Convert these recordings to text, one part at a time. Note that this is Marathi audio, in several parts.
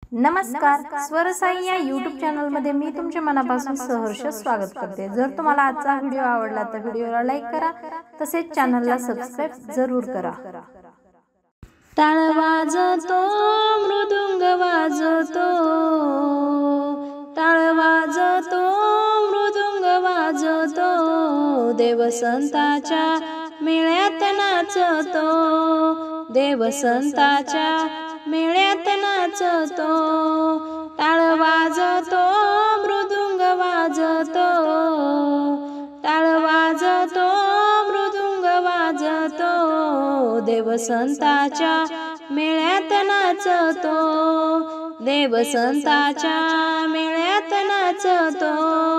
नमस्कार, स्वरसाई या यूट्यूब चॅनल मध्ये मी तुमच्या मनापासून सहर्ष स्वागत करते। जर तुम्हाला आजचा व्हिडिओ आवडला तर व्हिडिओला लाईक करा, तसेच चॅनलला सबस्क्राइब जरूर करा। टाळ वाजतो, मृदुंग वाजतो, टाळ वाजतो, मृदुंग वाजतो, देव संताच्या मेळ्यात नाचतो, देव संताच्या मेळ्यात नाचतो। टाळ वाजतो, मृदुंग वाजतो, टाळ वाजतो, मृदुंग वाजतो, देव संताच्या मेळ्यात नाचतो, देव संताच्या मेळ्यात नाचतो।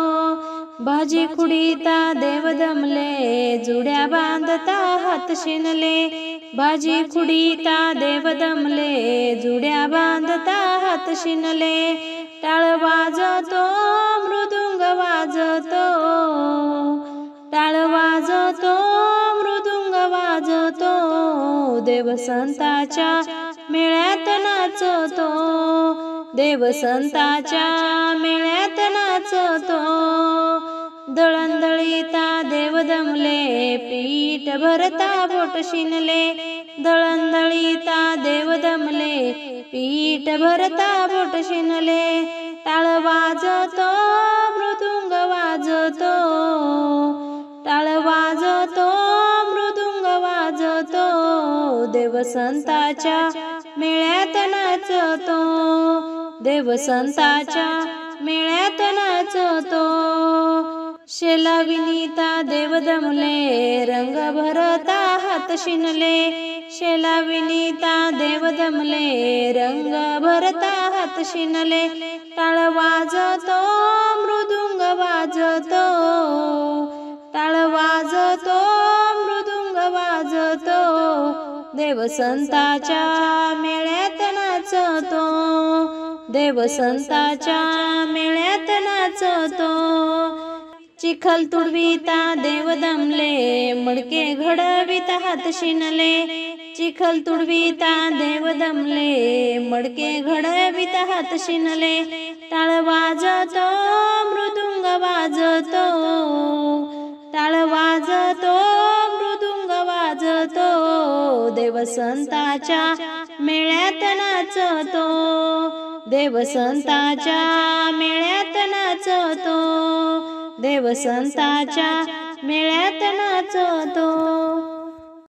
भाजी खुडीता देव दमले, जुड्या बांधता हात शिनले, भाजी खुडीता देव दमले, जुड्या बांधता हात शिनले। टाळ वाजतो, मृदुंग वाजतो, टाळ वाजतो, मृदुंग वाजतो, देव संताच्या मेळ्यात नाचतो, देव संताच्या मेळ्यात नाचतो। दळणदळीता देव दमले, पीठ भरता बोट शिनले, दळणदळीता देव दमले, पीठ भरता बोट शिनले। टाळ वाजतो, मृदुंग वाजतो, टाळ वाजतो, मृदुंग वाजतो, देव संताच्या मेळ्यात नाचतो, देव संताच्या मेळ्यात नाचतो। शेला विनीता देव दमले, रंग भरता हात शिनले, शेला विनीता देव दमले, रंग भरता हात शिनले। टाळ वाजतो, मृदुंग वाजतो, टाळ वाजतो, मृदुंग वाजतो, देव संताच्या मेळ्यात नाचतो, देव संताच्या मेळ्यात नाचतो। चिखल तुडविता देव दमले, मडके घडविता हात शिनले, चिखल तुडविता देव दमले, मडके घडविता हात शिनले। टाळ वाजतो, मृदुंग वाजतो, टाळ वाजतो, मृदुंग वाजतो, देव संताच्या मेळ्यात नाचतो, देव संताच्या मेळ्यात नाचतो, देव संताच्या मेळ्यात नाचतो।